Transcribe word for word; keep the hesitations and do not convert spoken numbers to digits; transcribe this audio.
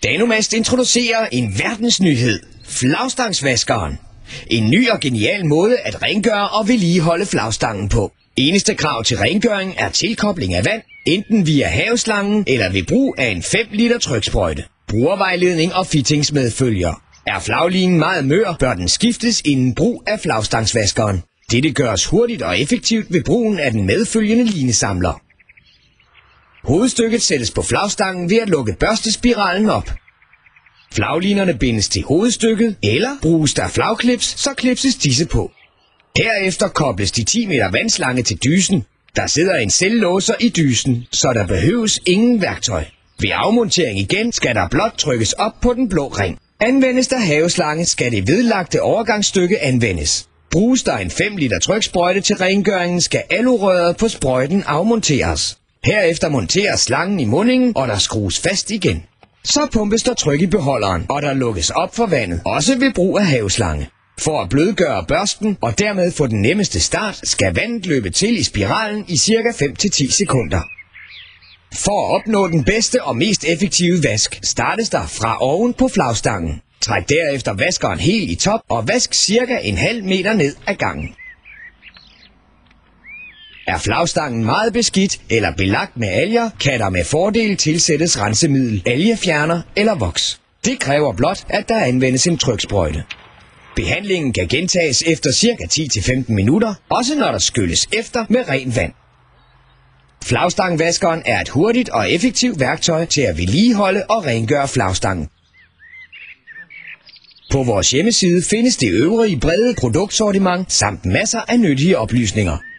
Danomast introducerer en verdensnyhed. Flagstangsvaskeren. En ny og genial måde at rengøre og vedligeholde flagstangen på. Eneste krav til rengøring er tilkobling af vand, enten via haveslangen eller ved brug af en fem liter tryksprøjte. Brugervejledning og fittingsmedfølger. Er flaglinen meget mør, bør den skiftes inden brug af flagstangsvaskeren. Dette gøres hurtigt og effektivt ved brugen af den medfølgende linesamler. Hovedstykket sættes på flagstangen ved at lukke børstespiralen op. Flaglinerne bindes til hovedstykket, eller bruges der flagklips, så klipses disse på. Herefter kobles de ti meter vandslange til dysen. Der sidder en cellelåser i dysen, så der behøves ingen værktøj. Ved afmontering igen skal der blot trykkes op på den blå ring. Anvendes der haveslange, skal det vedlagte overgangsstykke anvendes. Bruges der en fem liter tryksprøjte til rengøringen, skal alurøret på sprøjten afmonteres. Herefter monteres slangen i mundingen, og der skrues fast igen. Så pumpes der tryk i beholderen, og der lukkes op for vandet, også ved brug af haveslange. For at blødgøre børsten og dermed få den nemmeste start, skal vandet løbe til i spiralen i cirka fem til ti sekunder. For at opnå den bedste og mest effektive vask, startes der fra oven på flagstangen. Træk derefter vaskeren helt i top og vask cirka en halv meter ned ad gangen. Er flagstangen meget beskidt eller belagt med alger, kan der med fordel tilsættes rensemiddel, algefjerner eller voks. Det kræver blot, at der anvendes en tryksprøjte. Behandlingen kan gentages efter cirka ti til femten minutter, også når der skylles efter med rent vand. Flagstangvaskeren er et hurtigt og effektivt værktøj til at vedligeholde og rengøre flagstangen. På vores hjemmeside findes det øvrige brede produktsortiment samt masser af nyttige oplysninger.